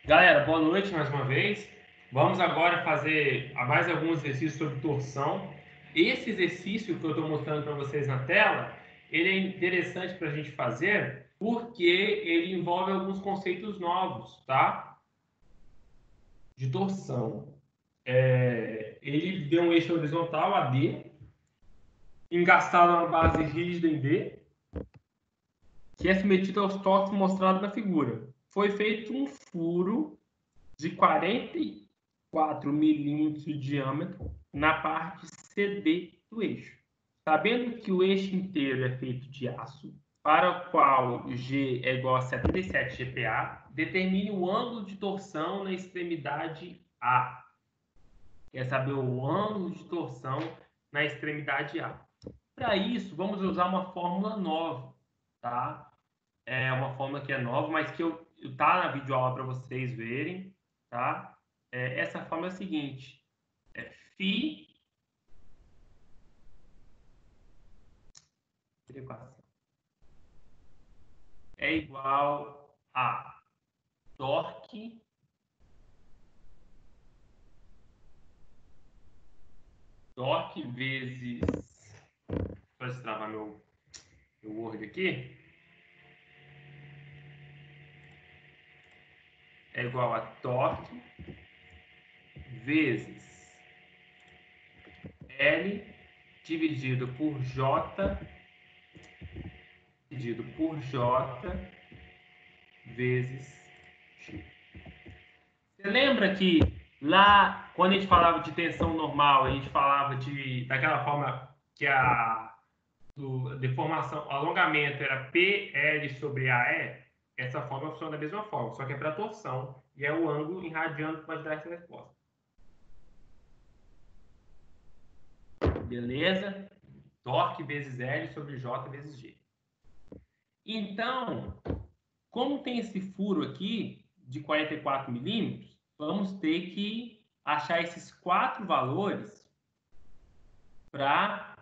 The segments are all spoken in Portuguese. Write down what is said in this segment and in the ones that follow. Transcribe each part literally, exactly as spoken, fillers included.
Galera, boa noite mais uma vez. Vamos agora fazer mais alguns exercícios sobre torção. Esse exercício que eu estou mostrando para vocês na tela, ele é interessante para a gente fazer porque ele envolve alguns conceitos novos, tá? De torção. É, ele deu um eixo horizontal, A D, engastado na base rígida em D, que é submetido aos torques mostrados na figura. Foi feito um furo de quarenta e quatro milímetros de diâmetro na parte C D do eixo. Sabendo que o eixo inteiro é feito de aço, para o qual G é igual a setenta e sete G P A, determine o ângulo de torção na extremidade A. Quer saber o ângulo de torção na extremidade A. Para isso, vamos usar uma fórmula nova, tá? É uma fórmula que é nova, mas que eu, eu tá na videoaula para vocês verem, tá? É, essa fórmula é a seguinte, é Φ é igual a torque torque vezes, para destravar meu, meu Word aqui, é igual a torque vezes L dividido por J dividido por J vezes X. Você lembra que lá, quando a gente falava de tensão normal, a gente falava de daquela forma que a do, deformação, o alongamento era P L sobre A E? Essa forma funciona da mesma forma, só que é para torção, e é o ângulo em radiano que vai dar essa resposta. Beleza? Torque vezes L sobre J vezes G. Então, como tem esse furo aqui de quarenta e quatro milímetros, vamos ter que achar esses quatro valores para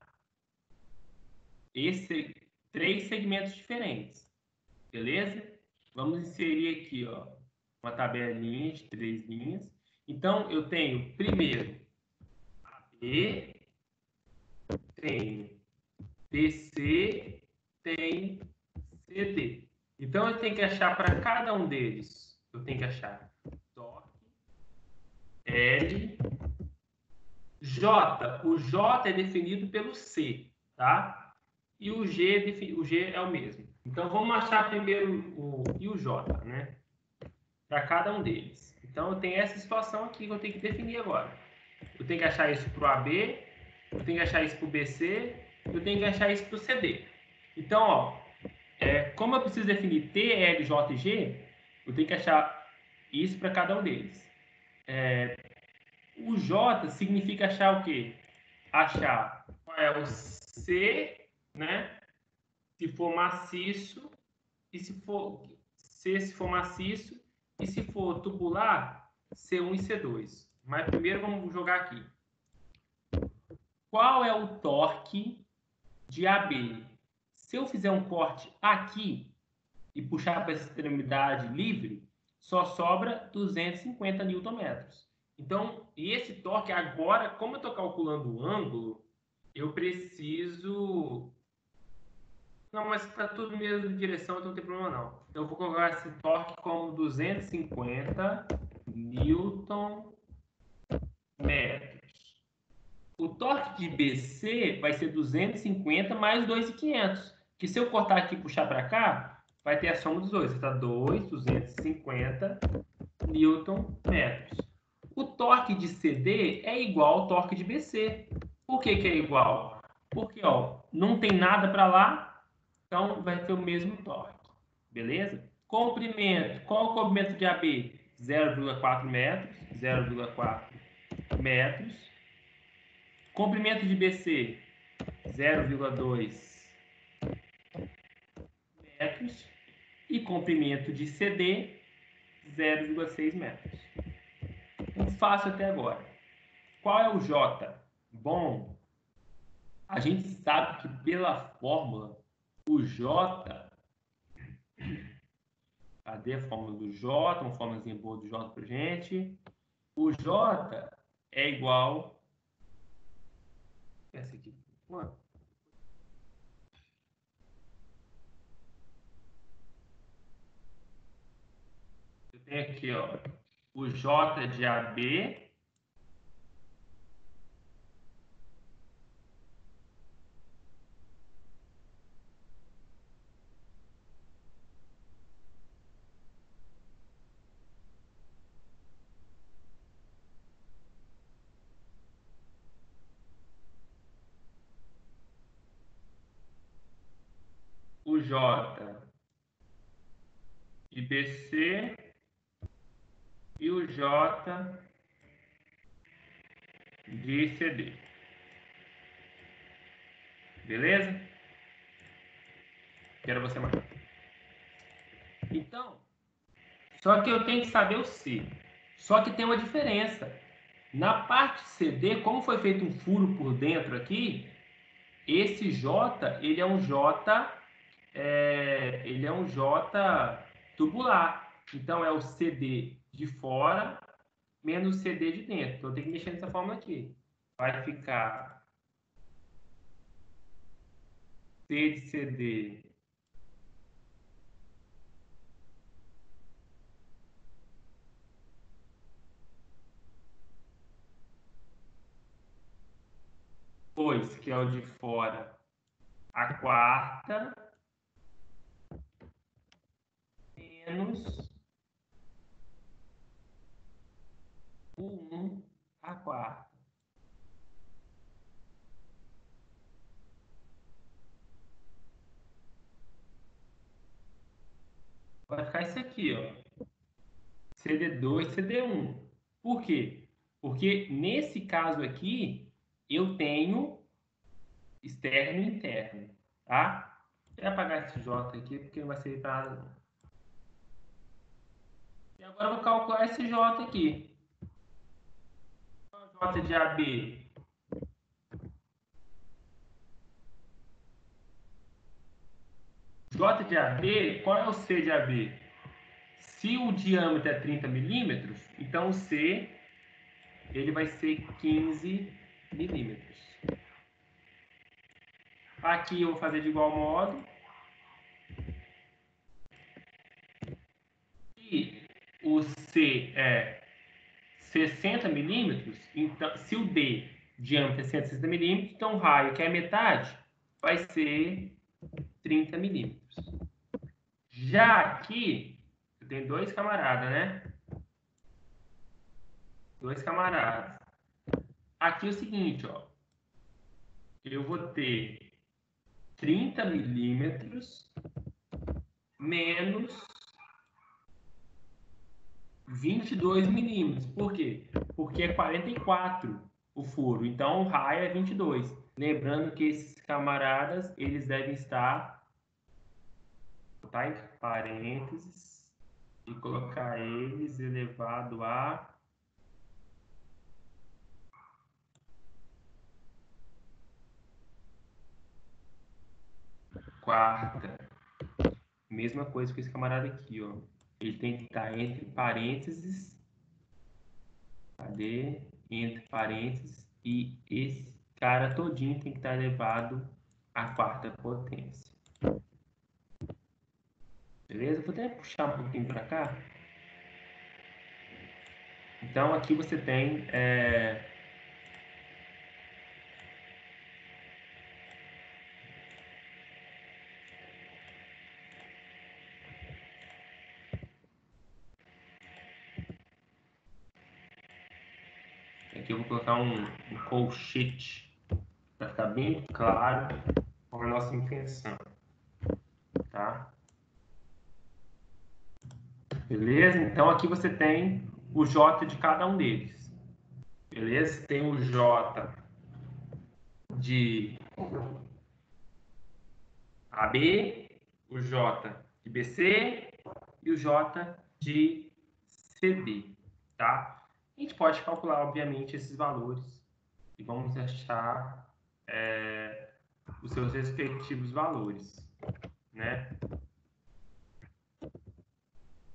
esse três segmentos diferentes. Beleza? Vamos inserir aqui, ó, uma tabelinha de três linhas. Então, eu tenho primeiro A B, tenho B C, tenho C D. Então, eu tenho que achar para cada um deles, eu tenho que achar torque, L, J. O J é definido pelo C, tá? E o G, o G é o mesmo. Então, vamos achar primeiro o e o J, né? Para cada um deles. Então, eu tenho essa situação aqui que eu tenho que definir agora. Eu tenho que achar isso para o A B, eu tenho que achar isso para o B C, eu tenho que achar isso para o C D. Então, ó, é, como eu preciso definir T, L, J e G, eu tenho que achar isso para cada um deles. É, o J significa achar o quê? Achar qual é o C, né? Se for maciço, e se for C, se for maciço, e se for tubular, C um e C dois. Mas primeiro vamos jogar aqui. Qual é o torque de A B? Se eu fizer um corte aqui e puxar para essa extremidade livre, só sobra duzentos e cinquenta newton-metros. Então, esse torque agora, como eu estou calculando o ângulo, eu preciso... Não, mas está tudo na mesma direção, então não tem problema não. Então, eu vou colocar esse torque como duzentos e cinquenta newton-metros. O torque de B C vai ser duzentos e cinquenta mais dois mil e quinhentos. Que se eu cortar aqui e puxar para cá, vai ter a soma dos dois. Está dois mil duzentos e cinquenta newton-metros. O torque de C D é igual ao torque de B C. Por que, que é igual? Porque ó, não tem nada para lá, então vai ter o mesmo torque. Beleza? Comprimento. Qual é o comprimento de A B? zero vírgula quatro metros. zero vírgula quatro metros. Comprimento de B C, zero vírgula dois metros. E comprimento de C D, zero vírgula seis metros. Muito fácil até agora. Qual é o J? Bom, a gente sabe que pela fórmula, o J Cadê a fórmula do J? Uma fórmulazinha boa do J pra gente. O J é igual... Essa aqui. Mano. Eu tenho aqui, ó, o J de A B... o J de B C e o J de C D. Beleza? Quero você mais. Então, só que eu tenho que saber o C. Só que tem uma diferença. Na parte C D, como foi feito um furo por dentro aqui, esse J, ele é um J, é, ele é um J tubular. Então, é o C D de fora menos o C D de dentro. Então, eu tenho que mexer nessa fórmula aqui. Vai ficar C de C D dois, que é o de fora, a quarta, menos o um, a quarta. Vai ficar isso aqui, ó. C D dois, C D um. Por quê? Porque nesse caso aqui, eu tenho externo e interno, tá? Vou apagar esse J aqui, porque não vai servir para nada, não. E agora eu vou calcular esse J aqui. J de A B. J de A B, qual é o C de A B? Se o diâmetro é trinta milímetros, então o C ele vai ser quinze milímetros. Aqui eu vou fazer de igual modo. E o C é sessenta milímetros, então, se o D diâmetro é cento e sessenta milímetros, então o raio, que é metade, vai ser trinta milímetros. Já aqui, eu tenho dois camaradas, né? Dois camaradas. Aqui é o seguinte, ó. Eu vou ter trinta milímetros menos vinte e dois milímetros. Por quê? Porque é quarenta e quatro o furo. Então, o raio é vinte e dois. Lembrando que esses camaradas, eles devem estar, tá, entre parênteses, e colocar eles elevado a quarta. Mesma coisa que esse camarada aqui, ó. Ele tem que estar entre parênteses. Cadê? Entre parênteses. E esse cara todinho tem que estar elevado à quarta potência. Beleza? Vou até puxar um pouquinho para cá. Então, aqui você tem... É... Aqui eu vou colocar um, um colchete para ficar bem claro qual é a nossa intenção. Tá? Beleza? Então, aqui você tem o J de cada um deles. Beleza? Tem o J de A B, o J de B C e o J de C D, tá? A gente pode calcular, obviamente, esses valores e vamos achar é, os seus respectivos valores, né?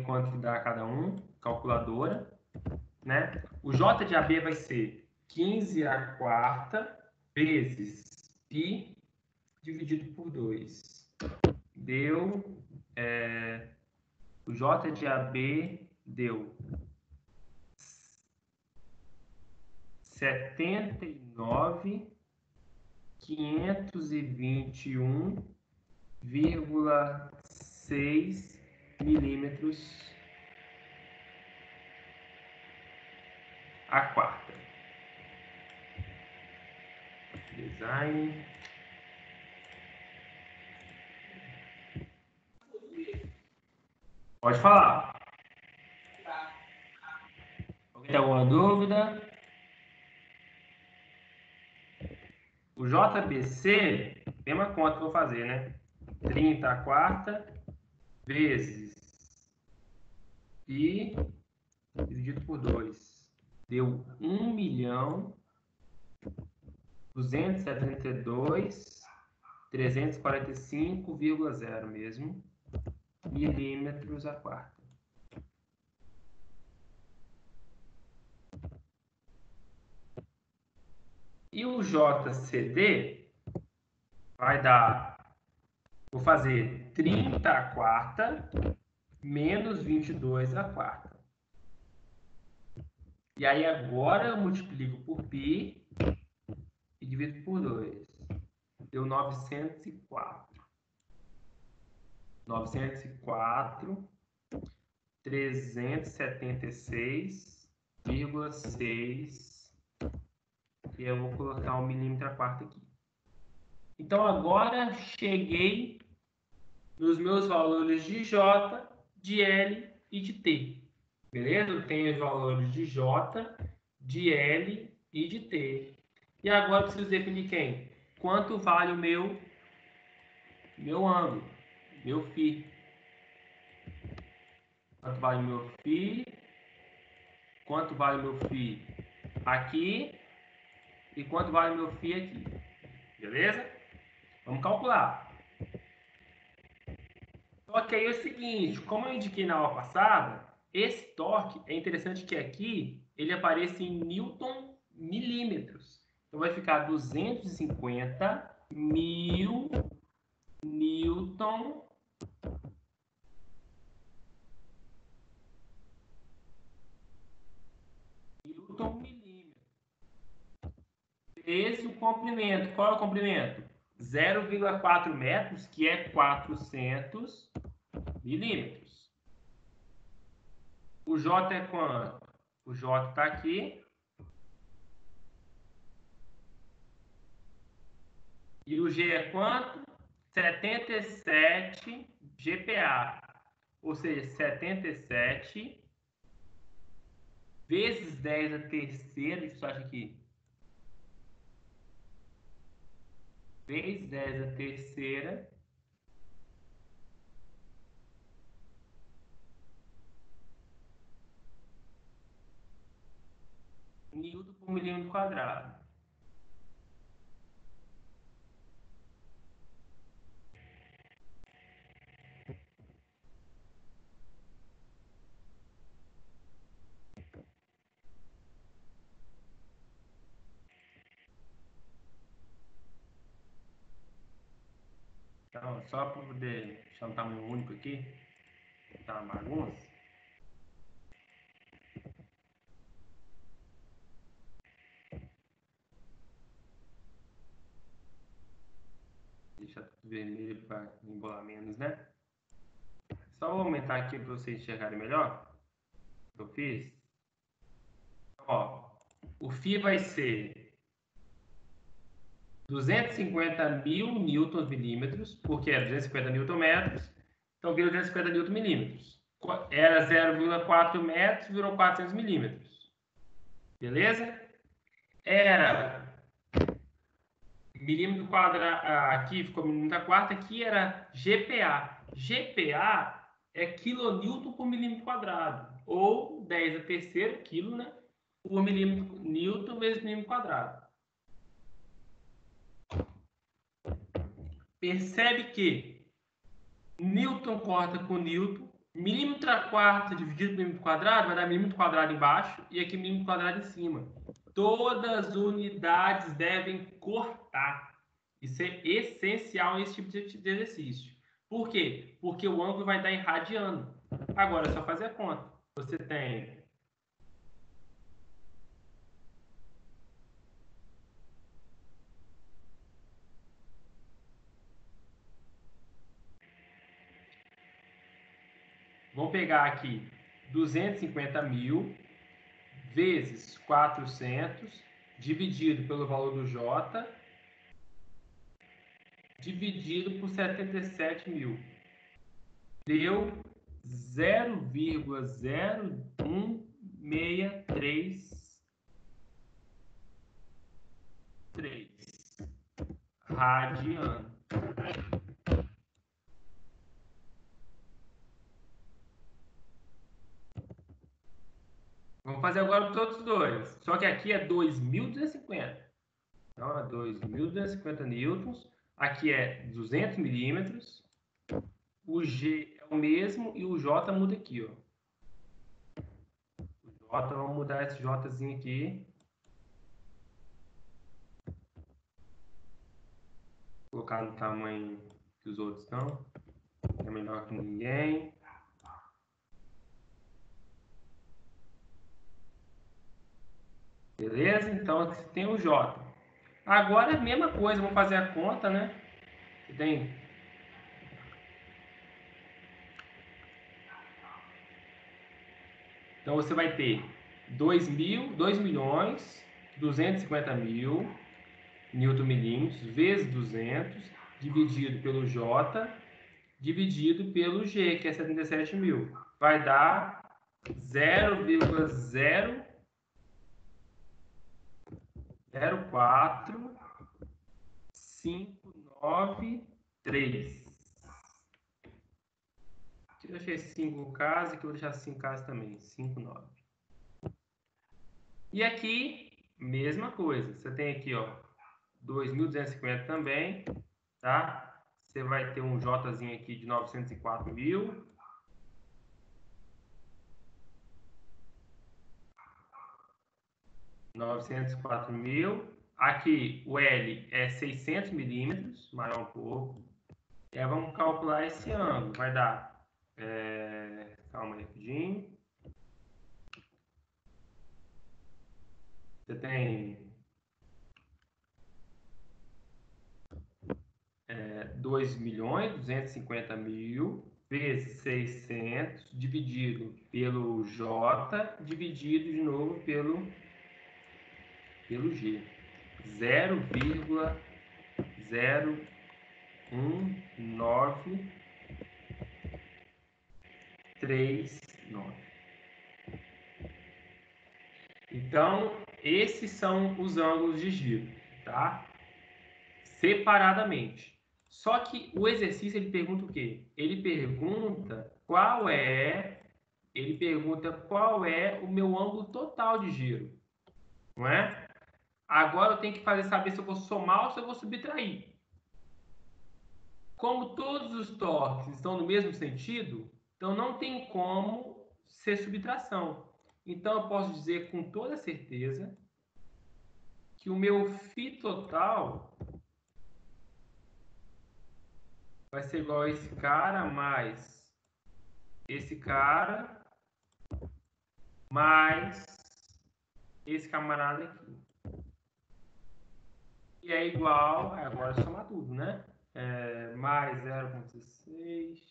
ver quanto que dá cada um, calculadora, né? O J de A B vai ser quinze a quarta vezes π dividido por dois. Deu, é, o J de A B deu setenta e nove mil quinhentos e vinte e um vírgula seis milímetros a quarta. Design. Pode falar. Alguém tem alguma dúvida? O J B C, mesma conta que eu vou fazer, né? trinta a quarta vezes π dividido por dois. Deu um milhão duzentos e setenta e dois mil trezentos e quarenta e cinco vírgula zero mesmo milímetros a quarta. E o J C D vai dar, vou fazer trinta a quarta menos vinte e dois a quarta. E aí agora eu multiplico por π e divido por dois. Deu novecentos e quatro. novecentos e quatro, trezentos e setenta e seis vírgula seis. E eu vou colocar um milímetro a quarta aqui. Então agora cheguei nos meus valores de J, de L e de T. Beleza? Eu tenho os valores de J, de L e de T. E agora eu preciso definir quem? Quanto vale o meu, meu ângulo, meu φ. Quanto vale o meu φ? Quanto vale o meu φ aqui? E quanto vale o meu φ aqui? Beleza? Vamos calcular. Só que aí é o seguinte, como eu indiquei na aula passada, esse torque, é interessante que aqui ele apareça em newton milímetros. Então vai ficar duzentos e cinquenta mil newton newton milímetro. Esse é o comprimento. Qual é o comprimento? zero vírgula quatro metros, que é quatrocentos milímetros. O J é quanto? O J está aqui. E o G é quanto? setenta e sete G P A. Ou seja, setenta e sete vezes dez a terceira, deixa eu só achar aqui. Vezes dez a terceira. Newton por milímetro quadrado. Então, só para poder deixar um tamanho único aqui, tá uma bagunça. Deixa tudo vermelho para embolar menos, né? Só vou aumentar aqui para vocês enxergarem melhor o que eu fiz. Ó, o φ vai ser duzentos e cinquenta mil newtons milímetros, porque é duzentos e cinquenta newton metros, então vira duzentos e cinquenta newton milímetros. Era zero vírgula quatro metros, virou quatrocentos milímetros. Beleza? Era milímetro quadrado, aqui ficou milímetro a quarta, aqui era G P A. G P A é quilonewton por milímetro quadrado, ou dez a terceiro quilo, né? Por milímetro newton vezes milímetro quadrado. Percebe que Newton corta com Newton, Milímetro a quarta dividido por milímetro quadrado vai dar milímetro quadrado embaixo e aqui milímetro quadrado em cima. Todas as unidades devem cortar. Isso é essencial nesse tipo de exercício. Por quê? Porque o ângulo vai dar em radiano. Agora é só fazer a conta. Você tem vamos pegar aqui duzentos e cinquenta mil vezes quatrocentos dividido pelo valor do J dividido por setenta e sete mil. Deu zero vírgula zero um seis três radiano. Vamos fazer agora para todos os dois. Só que aqui é dois mil duzentos e cinquenta. Então, é dois mil duzentos e cinquenta newtons. Aqui é duzentos milímetros. O G é o mesmo e o J muda aqui, ó. O J, vamos mudar esse Jzinho aqui. Vou colocar no tamanho que os outros estão. É menor que ninguém. Beleza? Então, você tem o J. Agora é a mesma coisa, vamos fazer a conta, né? Você tem Então você vai ter dois mil, dois milhões duzentos e cinquenta mil newton milímetros vezes duzentos dividido pelo J dividido pelo G, que é setenta e sete mil. Vai dar zero vírgula zero zero quatro cinco nove três. Aqui eu deixei cinco casas, aqui eu vou deixar cinco casas também, cinco, nove. E aqui, mesma coisa. Você tem aqui, ó, dois mil duzentos e cinquenta também, tá? Você vai ter um Jzinho aqui de novecentos e quatro mil. novecentos e quatro mil. Aqui o L é seiscentos milímetros, maior um pouco. E aí vamos calcular esse ângulo. Vai dar... É... Calma aí, rapidinho. Você tem... É, dois milhões duzentos e cinquenta mil vezes seiscentos dividido pelo J dividido de novo pelo, pelo G. zero vírgula zero um nove três nove. Então, esses são os ângulos de giro, tá? Separadamente. Só que o exercício ele pergunta o quê? Ele pergunta qual é, ele pergunta qual é o meu ângulo total de giro, não é? Agora eu tenho que fazer saber se eu vou somar ou se eu vou subtrair. Como todos os torques estão no mesmo sentido, então não tem como ser subtração. Então eu posso dizer com toda certeza que o meu φ total vai ser igual a esse cara mais esse cara mais esse camarada aqui. E é igual, agora é somar tudo, né? É, mais zero vírgula dezesseis.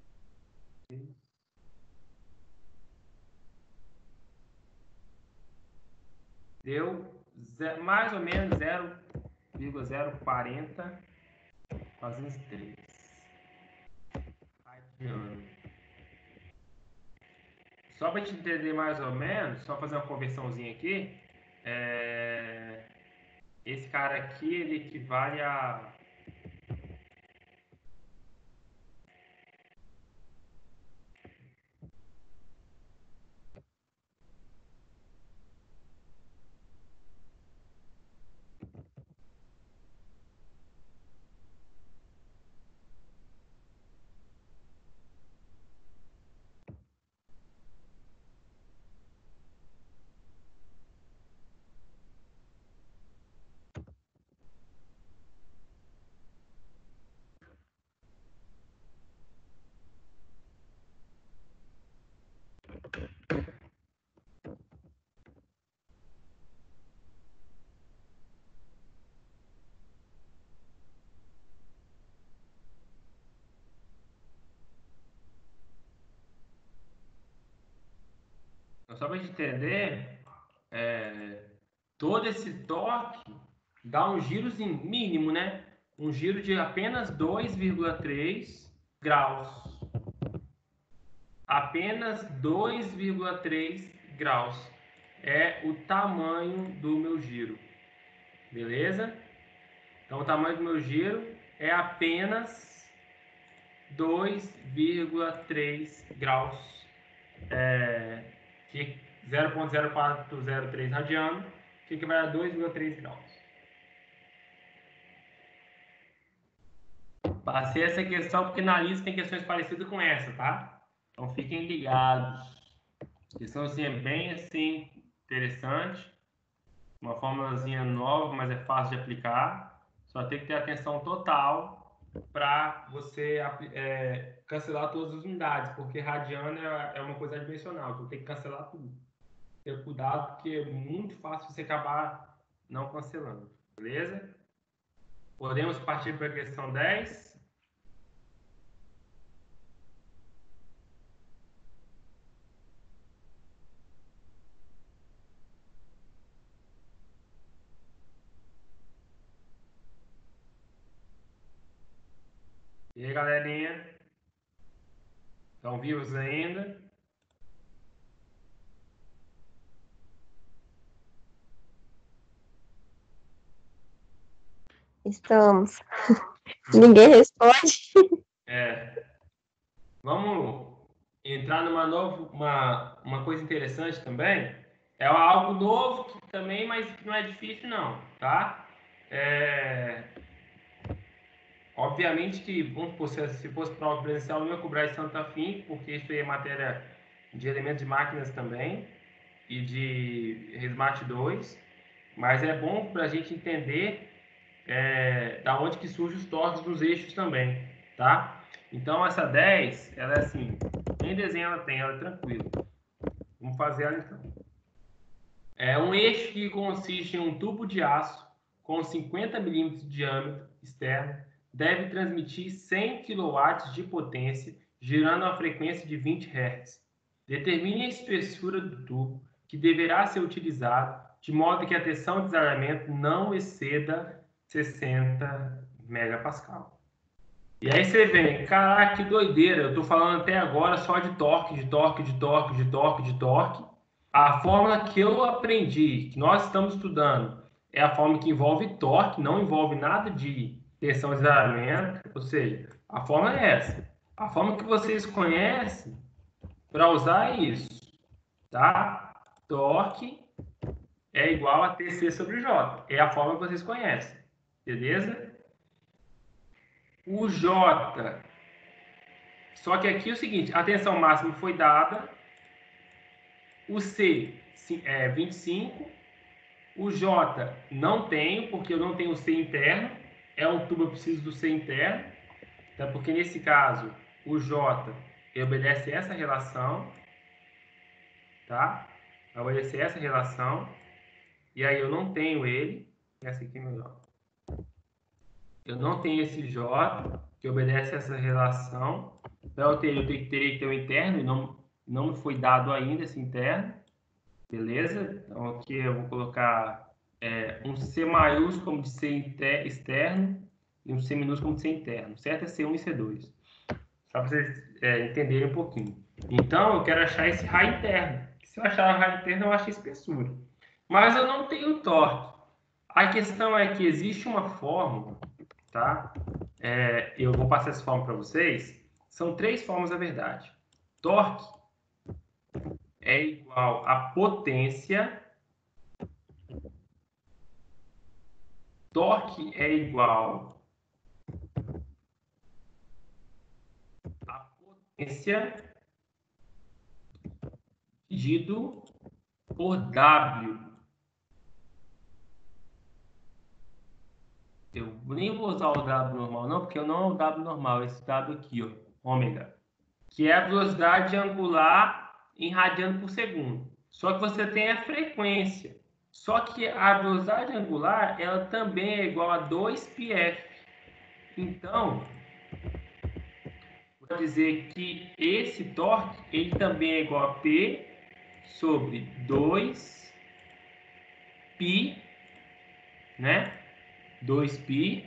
Deu mais ou menos zero vírgula zero quarenta quase três. Só para te entender mais ou menos, só fazer uma conversãozinha aqui, é... esse cara aqui ele equivale a só para a gente entender, é, todo esse torque dá um girozinho mínimo, né? Um giro de apenas dois vírgula três graus. Apenas dois vírgula três graus é o tamanho do meu giro. Beleza? Então, o tamanho do meu giro é apenas dois vírgula três graus, é, zero vírgula zero quatro zero três radiano, que equivale a dois vírgula três graus. Passei essa questão porque na lista tem questões parecidas com essa, tá? Então, fiquem ligados. A questão assim, é bem assim, interessante. Uma formulazinha nova, mas é fácil de aplicar. Só tem que ter atenção total para você é, cancelar todas as unidades, porque radiano é, é uma coisa adimensional, então tem que cancelar tudo. Ter cuidado, porque é muito fácil você acabar não cancelando. Beleza? Podemos partir para a questão dez. E aí, galerinha? Estão vivos ainda? Estamos. Ninguém responde. É. Vamos entrar numa nova, uma, uma coisa interessante também. É algo novo que também, mas não é difícil não, tá? É... Obviamente que, vamos supor, se fosse prova presencial, não ia cobrar isso tanto afim, porque isso aí é matéria de elementos de máquinas também, e de Resmate dois, mas é bom para a gente entender é, da onde que surgem os torques dos eixos também, tá? Então, essa dez, ela é assim, nem desenho ela tem, ela é tranquila. Vamos fazer ela então. É um eixo que consiste em um tubo de aço com cinquenta milímetros de diâmetro externo, deve transmitir cem quilowatts de potência, girando a frequência de vinte hertz. Determine a espessura do tubo que deverá ser utilizado, de modo que a tensão de desalamento não exceda sessenta megapascal. E aí você vem, caraca, que doideira, eu tô falando até agora só de torque, de torque, de torque, de torque, de torque. A fórmula que eu aprendi, que nós estamos estudando, é a fórmula que envolve torque, não envolve nada de tensão de desalamento, ou seja, a fórmula é essa. A fórmula que vocês conhecem para usar é isso, tá? Torque é igual a T C sobre J. É a fórmula que vocês conhecem, beleza? O J. Só que aqui é o seguinte, a tensão máxima foi dada, o C é vinte e cinco, o J não tenho, porque eu não tenho o C interno, é um tubo, eu preciso do C interno, tá? Porque nesse caso, o J obedece essa relação, tá? Obedece essa relação, e aí eu não tenho ele, essa aqui é melhor. Eu não tenho esse J, que obedece essa relação. Para eu ter, eu teria que ter o interno, e não, não me foi dado ainda esse interno. Beleza? Então aqui eu vou colocar é, um C maiúsculo como de C externo e um C minúsculo como de C interno. Certo? É C um e C dois. Só para vocês é, entenderem um pouquinho. Então eu quero achar esse raio interno. Se eu achar o raio interno, eu acho a espessura. Mas eu não tenho torque. A questão é que existe uma fórmula, tá? É, eu vou passar essa fórmula para vocês. São três formas, na verdade. Torque é igual a potência. Torque é igual a potência dividido por W. Eu nem vou usar o W normal, não, porque eu não é o W normal, esse W aqui, ó, ômega, que é a velocidade angular em radiano por segundo. Só que você tem a frequência. Só que a velocidade angular, ela também é igual a dois π f. Então, vou dizer que esse torque, ele também é igual a P, sobre dois π, né? dois π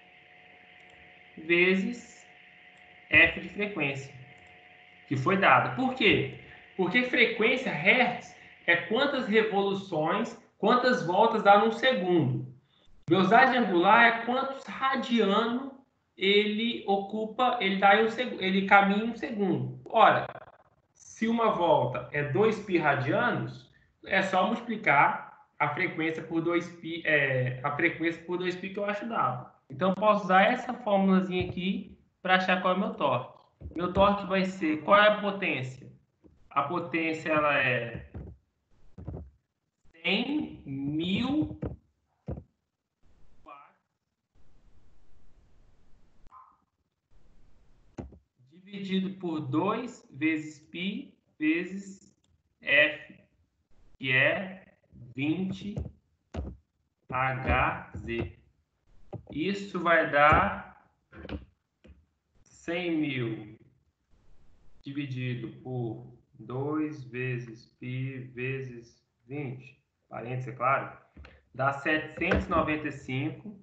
vezes f de frequência, que foi dada. Por quê? Porque frequência Hertz é quantas revoluções, quantas voltas dá num segundo. Velocidade angular é quantos radianos ele ocupa, ele, dá em um seg... ele caminha em um segundo. Ora, se uma volta é dois π radianos, é só multiplicar a frequência por dois π, é, a frequência por dois π que eu acho dado. Então, eu posso usar essa fórmulazinha aqui para achar qual é o meu torque. Meu torque vai ser, qual é a potência? A potência, ela é cem mil dividido por dois vezes π vezes F, que é vinte Hz. Isso vai dar cem mil dividido por dois vezes π vezes vinte, parênteses, é claro, dá setecentos e noventa e cinco.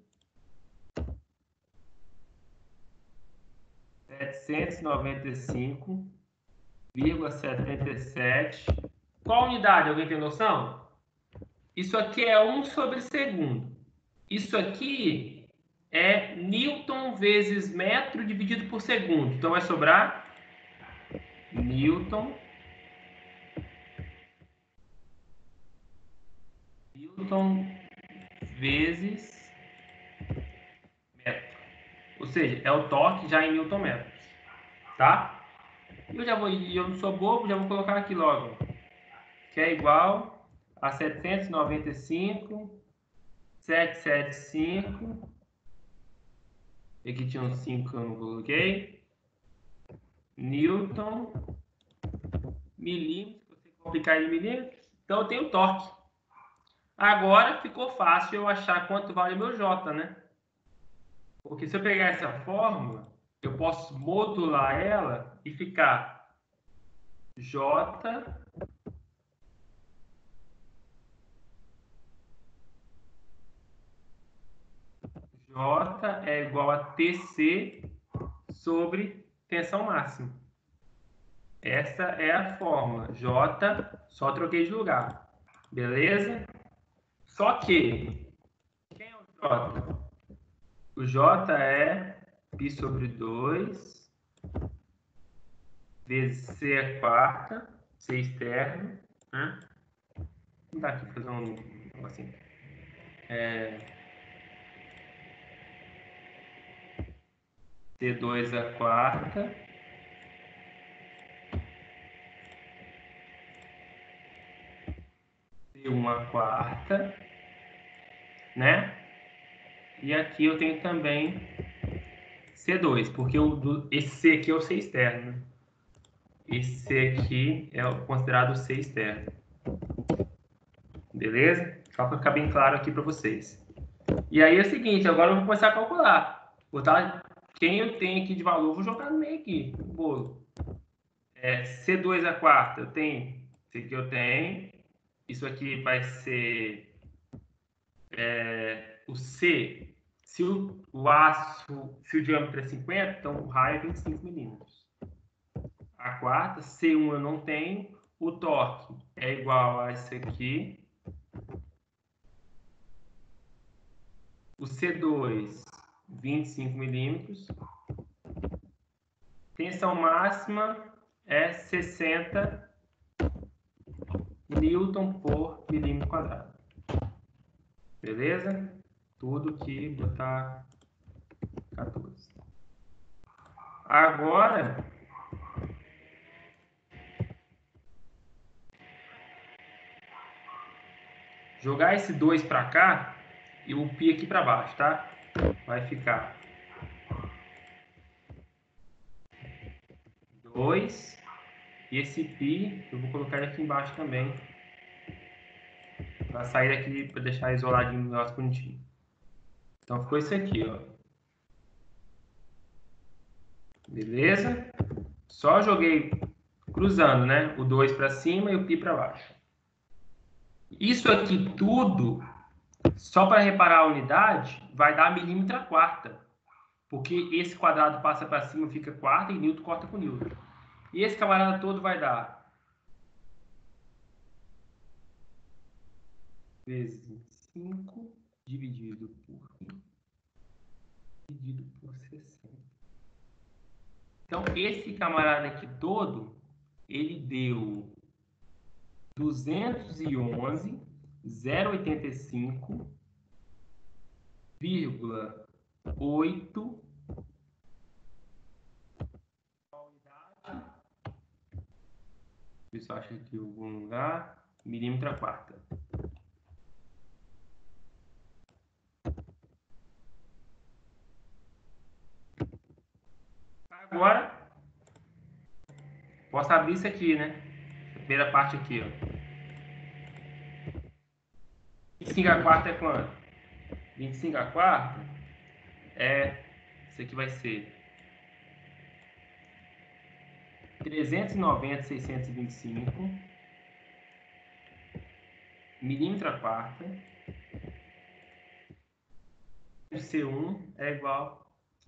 setecentos e noventa e cinco vírgula setenta e sete. Qual unidade? Alguém tem noção? Isso aqui é um sobre segundo. Isso aqui é Newton vezes metro dividido por segundo. Então, vai sobrar Newton, Newton vezes metro. Ou seja, é o torque já em Newton metros. Tá? Eu já vou, eu não sou bobo, já vou colocar aqui logo. Que é igual a setecentos e noventa e cinco, setecentos e setenta e cinco. Aqui tinha um cinco que eu não coloquei. Newton, milímetros, você vai aplicar em milímetros. Então eu tenho torque. Agora ficou fácil eu achar quanto vale o meu J, né? Porque se eu pegar essa fórmula, eu posso modular ela e ficar J J é igual a T C sobre tensão máxima. Essa é a fórmula. J, só troquei de lugar. Beleza? Só que, quem é o J? O J é π sobre dois vezes C a quarta, C externo. Né? Não dá aqui fazer um assim. É, C dois a quarta. C um a quarta. Né? E aqui eu tenho também C dois, porque o, esse C aqui é o C externo. Né? Esse C aqui é considerado o C externo. Beleza? Só para ficar bem claro aqui para vocês. E aí é o seguinte, agora eu vou começar a calcular. Botar quem eu tenho aqui de valor, vou jogar no meio aqui, no bolo. É, C dois a quarta, eu tenho. Esse aqui eu tenho. Isso aqui vai ser é, o C. Se o, o aço, se o diâmetro é cinquenta, então o raio é vinte e cinco milímetros. A quarta, C um eu não tenho. O torque é igual a esse aqui. O C dois, vinte e cinco milímetros. Tensão máxima é sessenta newton por milímetro quadrado. Beleza? Tudo que botar quatorze. Agora, jogar esse dois para cá e o π aqui para baixo, tá? Vai ficar dois e esse π eu vou colocar ele aqui embaixo também para sair daqui, para deixar isoladinho o negócio bonitinho. Então ficou isso aqui, ó. Beleza? Só joguei cruzando, né? O dois para cima e o π para baixo. Isso aqui tudo, só para reparar a unidade, vai dar milímetro a quarta. Porque esse quadrado passa para cima, fica quarta, e Newton corta com Newton. E esse camarada todo vai dar vezes cinco dividido por dividido por sessenta. Então, esse camarada aqui todo, ele deu duzentos e onze vírgula zero oitenta e cinco vírgula oito isso acha aqui em algum lugar, milímetro a quarta. Agora, posso abrir isso aqui, né? A primeira parte aqui, ó. vinte e cinco a quarta é quanto? vinte e cinco a quarta é... Isso aqui vai ser trezentos e noventa, seiscentos e vinte e cinco milímetro a quarta. C um é igual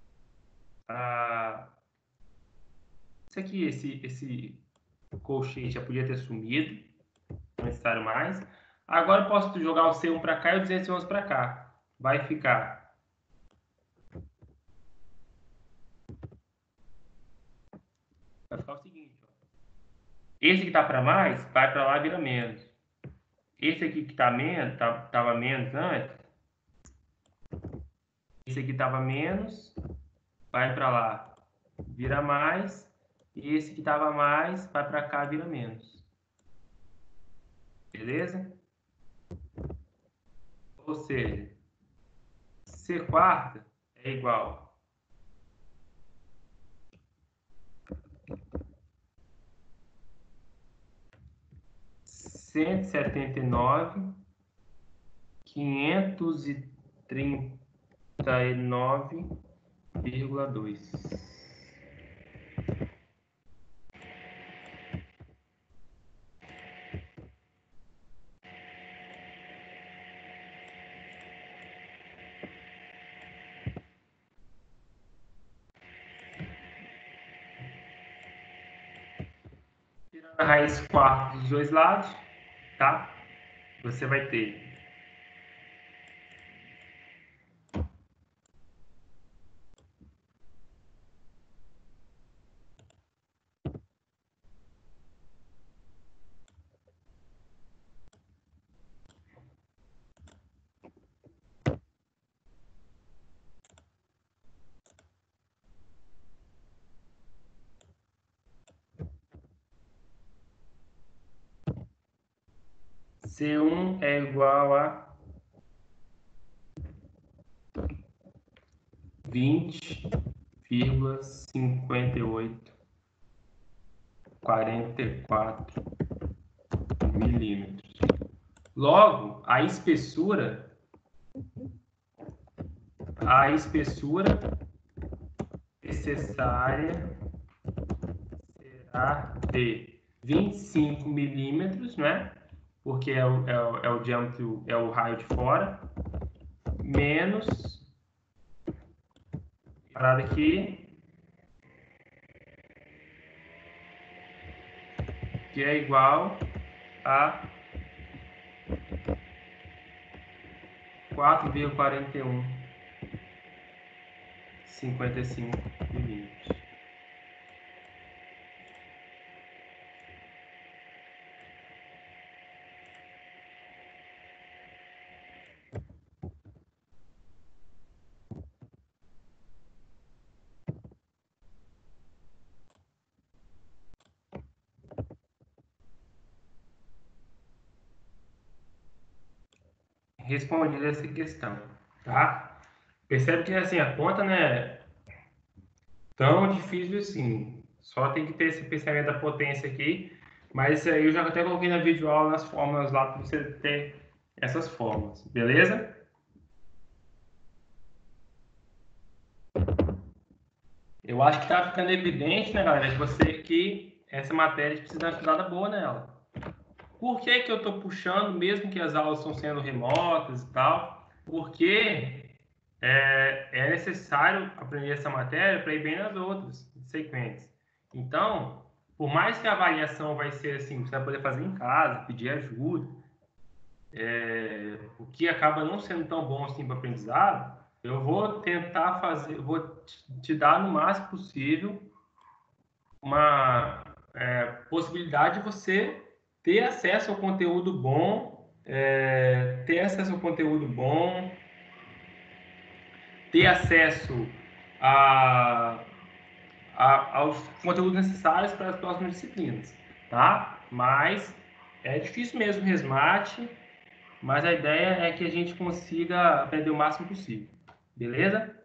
a... Isso aqui, esse, esse colchete já podia ter sumido. Não é necessário mais. Agora eu posso jogar o C um para cá e o duzentos e onze para cá. Vai ficar... Vai ficar o seguinte, ó. Esse que está para mais, vai para lá e vira menos. Esse aqui que está menos, estava tá, menos antes. Esse aqui estava menos, vai para lá, vira mais. E esse que estava mais, vai para cá, vira menos. Beleza? Ou seja, C quarta é igual cento e setenta e nove, quinhentos e trinta e nove vírgula dois. Tirando a raiz quarta dos dois lados, tá? Você vai ter C um é igual a vinte vírgula cinquenta e oito quarenta e quatro milímetros. Logo, a espessura a espessura necessária será de vinte e cinco milímetros, né? Porque é o, é, o, é o diâmetro, é o raio de fora, menos, parada aqui, que é igual a quatro vírgula quarenta e um cinquenta e cinco milímetros. Respondida essa questão, tá? Percebe que assim, a conta não é tão difícil assim. Só tem que ter esse pensamento da potência aqui. Mas isso aí eu já até coloquei na videoaula nas fórmulas lá para você ter essas fórmulas, beleza? Eu acho que tá ficando evidente, né, galera, que você que essa matéria a gente precisa dar uma estudada boa nela. Por que que eu estou puxando, mesmo que as aulas estão sendo remotas e tal? Porque é, é necessário aprender essa matéria para ir bem nas outras sequentes. Então, por mais que a avaliação vai ser assim, você vai poder fazer em casa, pedir ajuda, é, o que acaba não sendo tão bom assim para o aprendizado, eu vou tentar fazer, vou te dar no máximo possível uma é, possibilidade de você ter acesso ao conteúdo bom, é, ter acesso ao conteúdo bom, ter acesso a, a, aos conteúdos necessários para as próximas disciplinas, tá? Mas é difícil mesmo o resmate, mas a ideia é que a gente consiga aprender o máximo possível, beleza?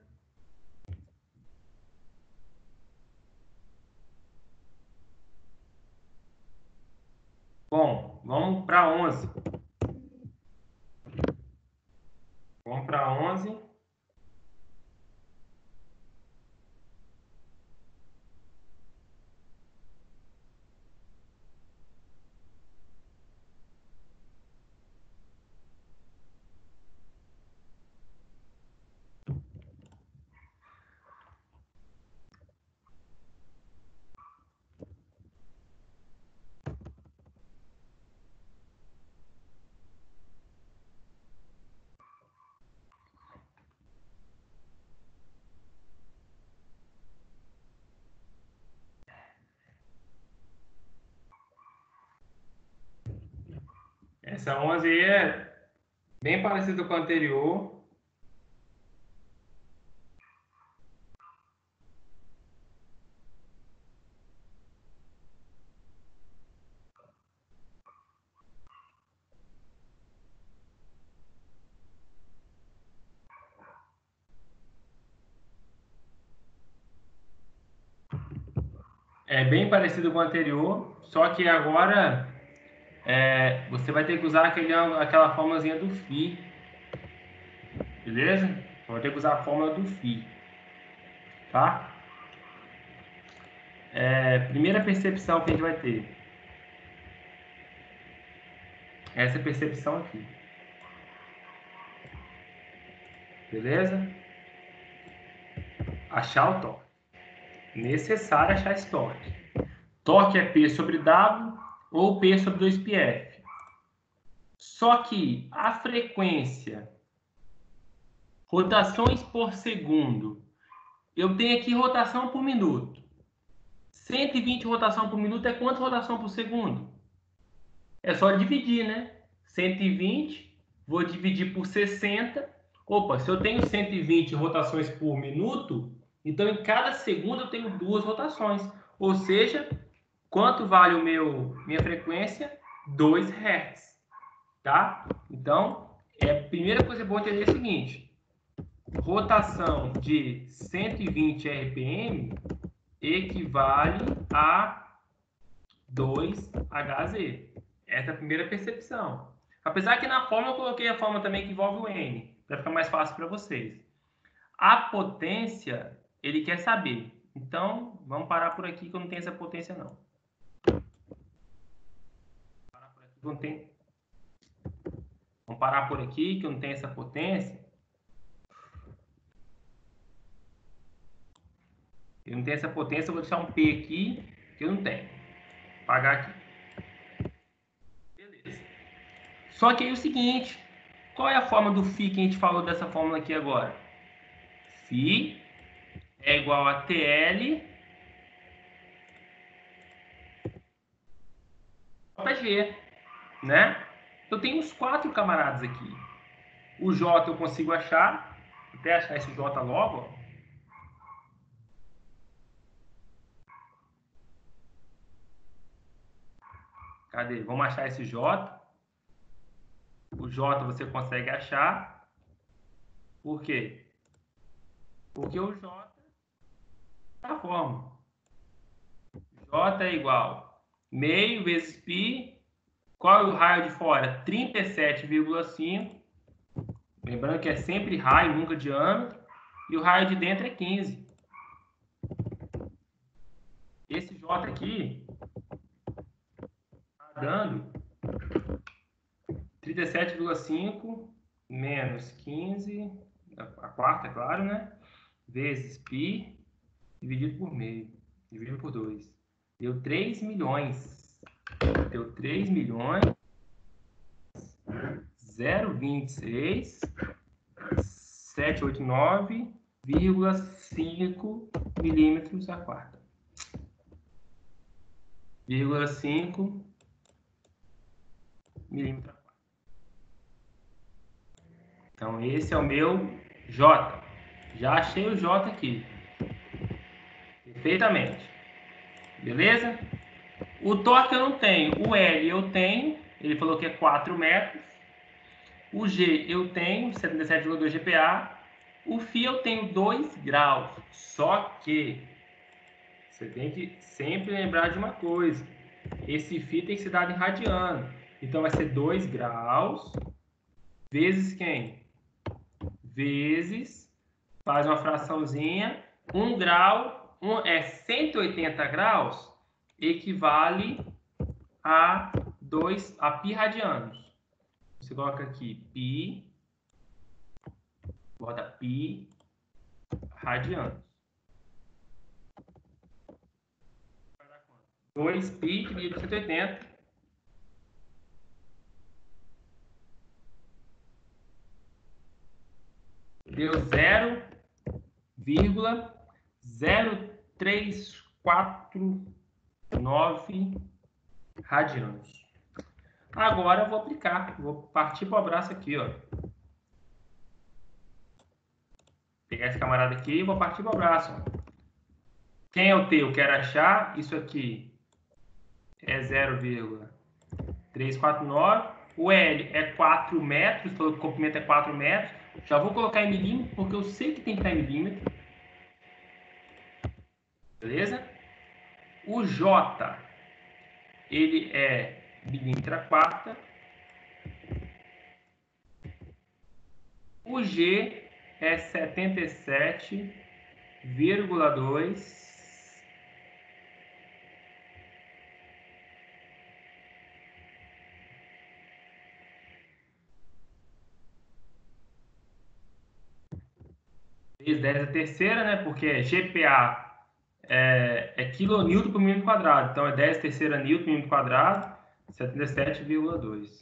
Bom, vamos para onze. Vamos para onze. Essa onze aí é bem parecida com a anterior. É bem parecido com a anterior, só que agora é, você vai ter que usar aquele, aquela formulazinha do Φ. Beleza? Vai ter que usar a fórmula do Φ. Tá? É, primeira percepção que a gente vai ter. Essa percepção aqui. Beleza? Achar o torque. Necessário achar esse torque. Torque é P sobre W ou P sobre dois π F. Só que a frequência, rotações por segundo, eu tenho aqui rotação por minuto. cento e vinte rotação por minuto é quanto rotação por segundo? É só dividir, né? cento e vinte, vou dividir por sessenta. Opa, se eu tenho cento e vinte rotações por minuto, então em cada segundo eu tenho duas rotações. Ou seja, quanto vale o meu minha frequência? dois hertz. Tá? Então, é, a primeira coisa boa entender é o seguinte. Rotação de cento e vinte R P M equivale a dois H Z. Essa é a primeira percepção. Apesar que na fórmula eu coloquei a fórmula também que envolve o N, para ficar mais fácil para vocês. A potência, ele quer saber. Então, vamos parar por aqui que eu não tenho essa potência não. Parar por aqui que eu não tenho... Vamos parar por aqui que eu não tenho essa potência. Eu não tenho essa potência, eu vou deixar um P aqui que eu não tenho. Vou apagar aqui. Beleza. Só que aí é o seguinte, qual é a forma do Φ que a gente falou dessa fórmula aqui agora? Φ é igual a T L J G, né? Eu tenho uns quatro camaradas aqui. O J eu consigo achar, até achar esse J logo, ó. Cadê? Vamos achar esse J. O J você consegue achar. Por quê? Porque o J é a fórmula. J é igual meio vezes π. Qual é o raio de fora? trinta e sete vírgula cinco. Lembrando que é sempre raio, nunca diâmetro. E o raio de dentro é quinze. Esse J aqui dando trinta e sete vírgula cinco menos quinze, a quarta, é claro, né? Vezes π, dividido por meio, dividido por dois. Deu três milhões. Deu três milhões, zero vírgula vinte e seis, setecentos e oitenta e nove vírgula cinco milímetros a quarta. vírgula cinco milímetros a quarta. Então, esse é o meu J. Já achei o J aqui. Perfeitamente. Beleza? O torque eu não tenho. O L eu tenho. Ele falou que é quatro metros. O G eu tenho, setenta e sete vírgula dois G P A. O Φ eu tenho dois graus. Só que você tem que sempre lembrar de uma coisa. Esse Φ tem que ser dado em radiano. Então vai ser dois graus vezes quem? Vezes, faz uma fraçãozinha, um grau, um, é cento e oitenta graus, equivale a dois, a π radianos. Você coloca aqui π, bota π radianos. dois π dividido por cento e oitenta. Deu zero vírgula zero três quatro nove radianos. Agora eu vou aplicar, vou partir para o abraço aqui, ó. Pegar esse camarada aqui e vou partir para o abraço. Quem é o T? Eu quero achar. Isso aqui é zero vírgula trezentos e quarenta e nove. O L é quatro metros, o comprimento é quatro metros. Já vou colocar em milímetro, porque eu sei que tem que estar em milímetro. Beleza? O J, ele é milímetro a quarta. O G é setenta e sete vírgula dois. Vezes dez a terceira, né? Porque G P A é, é quilonewton por milímetro quadrado. Então é dez a terceira newton por milímetro quadrado, setenta e sete vírgula dois.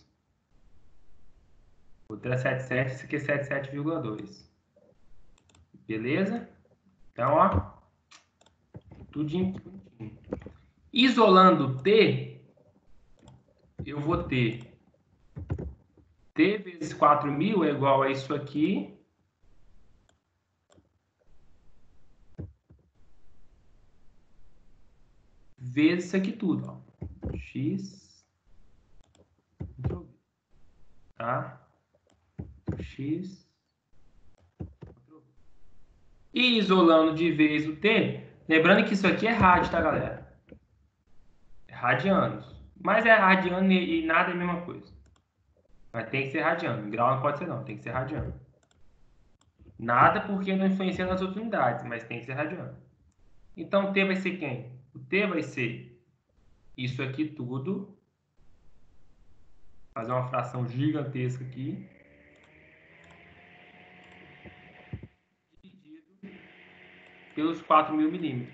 Outra é setenta e sete, isso aqui é setenta e sete vírgula dois. Beleza? Então, ó. Tudinho. Isolando T, eu vou ter T vezes quatro mil é igual a isso aqui. Vezes isso aqui tudo, ó. X. Tá? X. E isolando de vez o T, lembrando que isso aqui é rádio, tá, galera? É radianos. Mas é radiano e nada é a mesma coisa. Mas tem que ser radiano. Grau não pode ser não, tem que ser radiano. Nada porque não influencia nas outras unidades, mas tem que ser radiano. Então, o T vai ser quem? O T vai ser isso aqui tudo. Fazer uma fração gigantesca aqui. Dividido pelos quatro mil milímetros.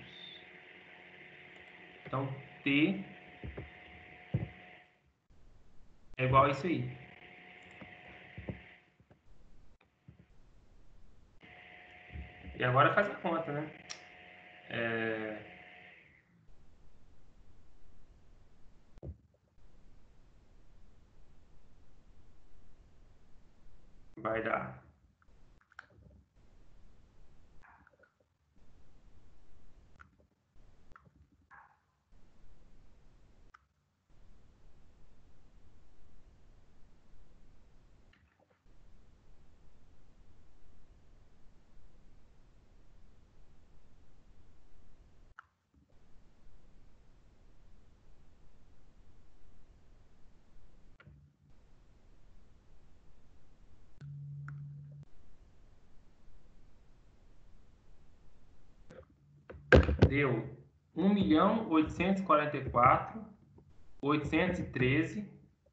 Então, T é igual a isso aí. E agora faz a conta, né? É... Vai dar. Deu um milhão oitocentos e quarenta e quatro oitocentos e treze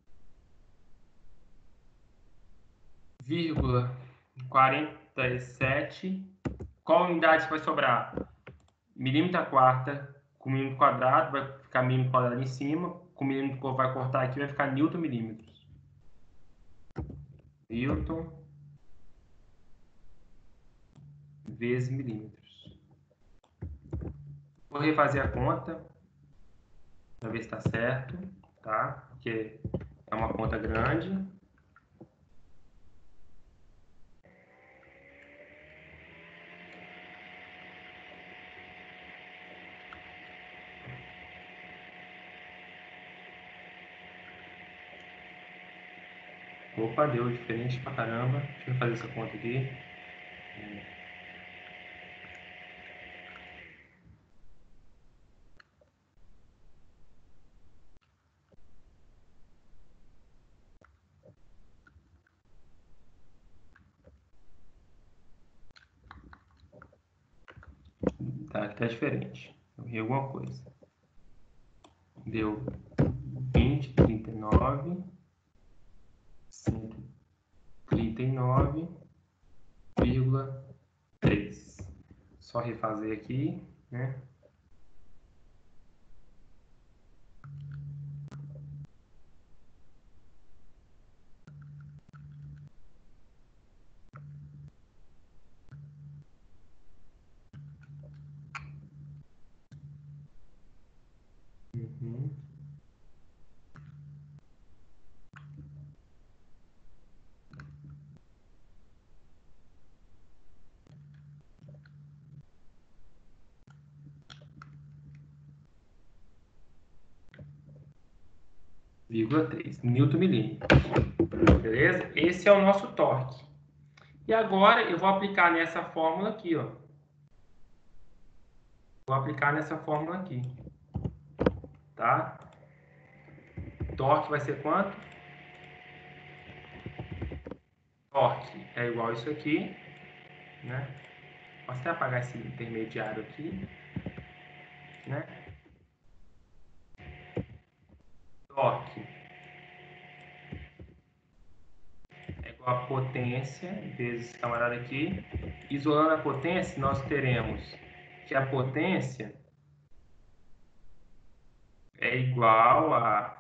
vírgula quarenta e sete. Qual unidade vai sobrar? Milímetro a quarta com milímetro quadrado, vai ficar milímetro quadrado em cima, com milímetro vai cortar aqui, vai ficar newton milímetros. Newton vezes milímetros. Vou refazer a conta para ver se está certo, tá? Porque é uma conta grande. Opa, deu diferente pra caramba. Deixa eu fazer essa conta aqui. Tá, aqui tá diferente. Eu errei alguma coisa. Deu vinte, trinta e nove, cento e trinta e nove vírgula três. Só refazer aqui, né? Uhum. vírgula três, newton milímetro. Beleza? Esse é o nosso torque. E agora eu vou aplicar nessa fórmula aqui, ó. Vou aplicar nessa fórmula aqui. Tá? Torque vai ser quanto? Torque é igual a isso aqui, né? Posso até apagar esse intermediário aqui, né? Torque é igual a potência vezes esse camarada aqui. Isolando a potência, nós teremos que a potência é igual a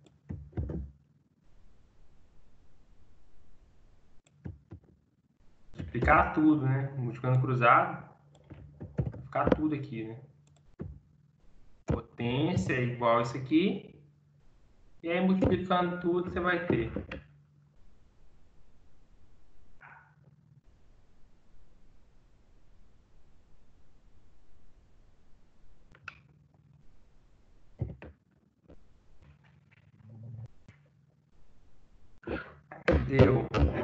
multiplicar tudo, né? Multiplicando cruzado, vai ficar tudo aqui, né? Potência é igual a isso aqui. E aí, multiplicando tudo, você vai ter deu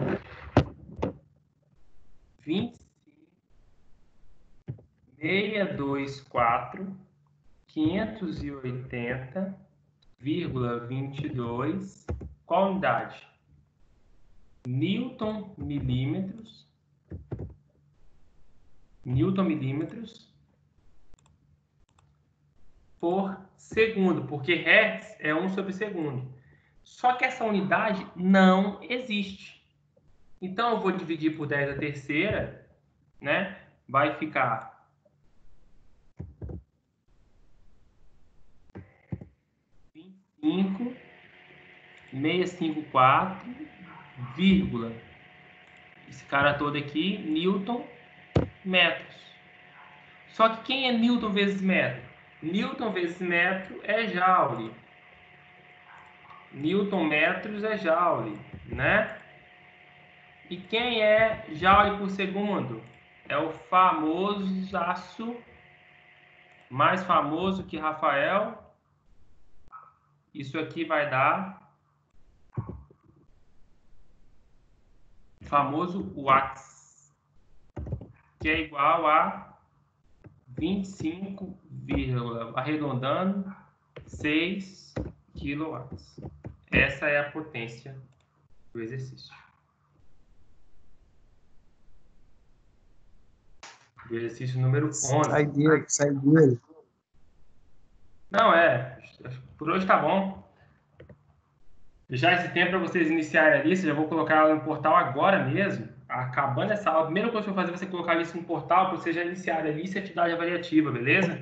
vinte e cinco, seiscentos e vinte e quatro, quinhentos e oitenta vírgula vinte e dois. Qual unidade? Newton milímetros. Newton milímetros por segundo, porque hertz é um sobre segundo. Só que essa unidade não existe. Então, eu vou dividir por dez a terceira, né? Vai ficar vinte e cinco, seiscentos e cinquenta e quatro, vírgula, esse cara todo aqui, newton metros. Só que quem é newton vezes metro? Newton vezes metro é joule. Newton metros é joule, né? E quem é joule por segundo? É o famoso aço, mais famoso que Rafael. Isso aqui vai dar famoso watts, que é igual a vinte e cinco, arredondando, seis quilowatts. Essa é a potência do exercício. Do exercício número onze. Sai dele, sai dele. Não, é. Por hoje tá bom. Já esse tempo para vocês iniciarem a lista, já vou colocar ela no portal agora mesmo. Acabando essa aula, a primeira coisa que eu vou fazer vai ser colocar a lista no portal para vocês já iniciarem a lista e atividade avaliativa, beleza?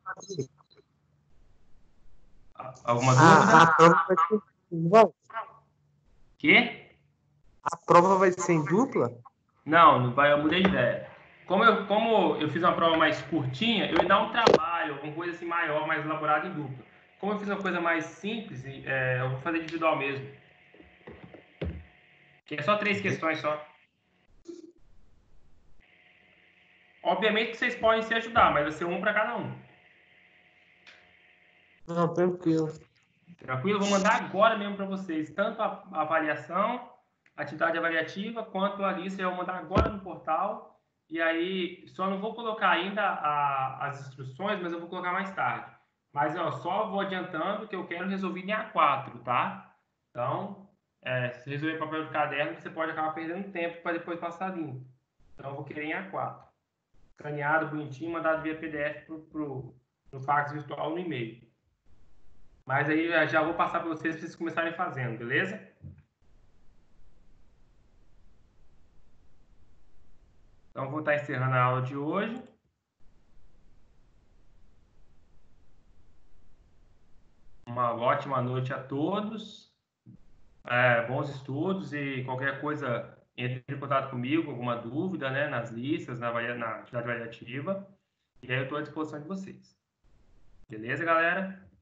Alguma dúvida? A, a prova vai ser igual. Quê? A prova vai ser em dupla? Não, não vai, eu mudei de ideia. Como eu, como eu fiz uma prova mais curtinha, eu ia dar um trabalho, alguma coisa assim maior, mais elaborada em dupla. Como eu fiz uma coisa mais simples, é, eu vou fazer individual mesmo. Que é só três questões só. Obviamente que vocês podem se ajudar, mas vai ser um para cada um. Não, tranquilo. Tranquilo? Vou mandar agora mesmo para vocês, tanto a, a avaliação, a atividade avaliativa, quanto a lista. Eu vou mandar agora no portal. E aí, só não vou colocar ainda a, as instruções, mas eu vou colocar mais tarde. Mas ó, só vou adiantando que eu quero resolver em A quatro, tá? Então, é, se resolver papel de caderno, você pode acabar perdendo tempo para depois passar limpo. Então, eu vou querer em A quatro. Escaneado, bonitinho, mandado via P D F pro, pro, no fax virtual no e-mail. Mas aí eu já vou passar para vocês para vocês começarem fazendo, beleza? Então, vou estar encerrando a aula de hoje. Uma ótima noite a todos. É, bons estudos e qualquer coisa, entre em contato comigo, alguma dúvida, né, nas listas, na, na atividade avaliativa. E aí eu estou à disposição de vocês. Beleza, galera?